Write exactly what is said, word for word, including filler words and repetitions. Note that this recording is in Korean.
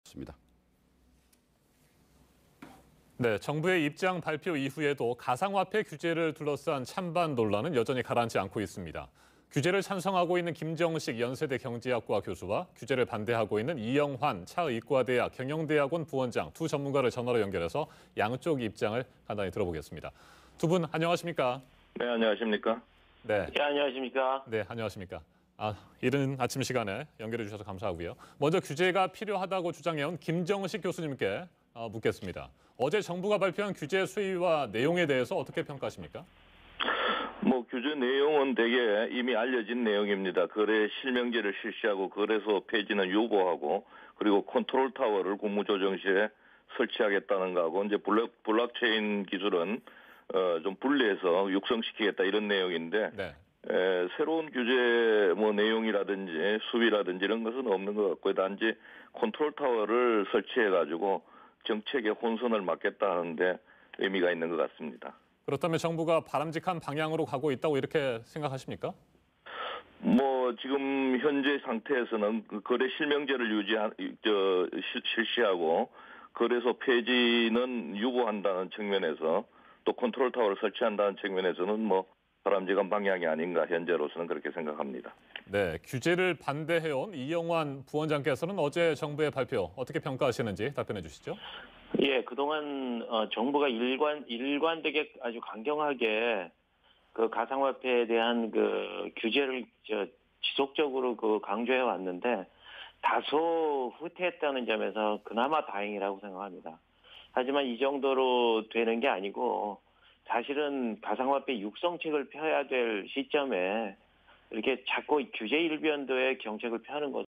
습니다. 네, 정부의 입장 발표 이후에도 가상화폐 규제를 둘러싼 찬반 논란은 여전히 가라앉지 않고 있습니다. 규제를 찬성하고 있는 김정식 연세대 경제학과 교수와 규제를 반대하고 있는 이영환 차의과대학 경영대학원 부원장 두 전문가를 전화로 연결해서 양쪽 입장을 간단히 들어보겠습니다. 두 분 안녕하십니까? 네, 안녕하십니까? 네, 네, 안녕하십니까? 네, 안녕하십니까? 아, 이른 아침 시간에 연결해 주셔서 감사하고요. 먼저 규제가 필요하다고 주장해온 김정식 교수님께 어, 묻겠습니다. 어제 정부가 발표한 규제 수위와 내용에 대해서 어떻게 평가하십니까? 뭐 규제 내용은 대개 이미 알려진 내용입니다. 거래 실명제를 실시하고 거래소 폐지는 유보하고 그리고 컨트롤 타워를 국무조정실에 설치하겠다는 거하고 이제 블록, 블록체인 기술은 어, 좀 분리해서 육성시키겠다 이런 내용인데 네. 에, 새로운 규제 뭐 내용이라든지 수위라든지 이런 것은 없는 것 같고요. 단지 컨트롤 타워를 설치해가지고 정책의 혼선을 막겠다 하는데 의미가 있는 것 같습니다. 그렇다면 정부가 바람직한 방향으로 가고 있다고 이렇게 생각하십니까? 뭐 지금 현재 상태에서는 그 거래 실명제를 유지 저 실시하고 거래소 폐지는 유보한다는 측면에서 또 컨트롤 타워를 설치한다는 측면에서는 뭐 바람직한 방향이 아닌가 현재로서는 그렇게 생각합니다. 네, 규제를 반대해온 이영환 부원장께서는 어제 정부의 발표 어떻게 평가하시는지 답변해 주시죠. 예, 그동안 어, 정부가 일관 일관되게 아주 강경하게 그 가상화폐에 대한 그 규제를 저 지속적으로 그 강조해 왔는데 다소 후퇴했다는 점에서 그나마 다행이라고 생각합니다. 하지만 이 정도로 되는 게 아니고 사실은 가상화폐 육성책을 펴야 될 시점에 이렇게 자꾸 규제 일변도의 정책을 펴는 것